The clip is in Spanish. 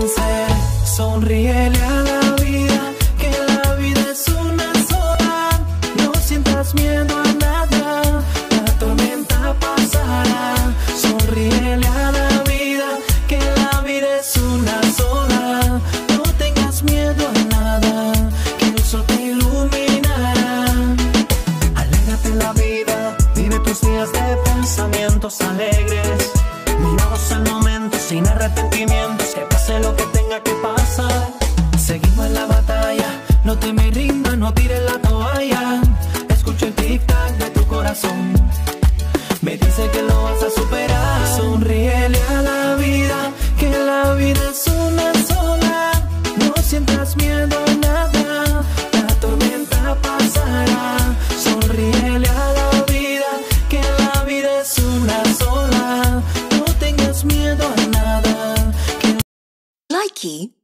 vencer. Sonríele a la vida, que la vida es una sola. No sientas miedo a nada, la tormenta pasará. Sonríele a la vida, que la vida es una sola. No tengas miedo a nada, que el sol te iluminará. Alégrate la vida, vive tus días de pensamientos alegres. Vivamos el momento sin arrepentimientos, que pase lo que tenga que pasar. Seguimos en la batalla, no te me rindas, no tires la toalla. Escucho el tic-tac de tu corazón, me dice que lo vas a superar. Sonríele a la vida, que la vida es una sola. No sientas miedo a nada, la tormenta pasará. Sonríele a la vida, que la vida es una sola. No tengas miedo a nada. Likey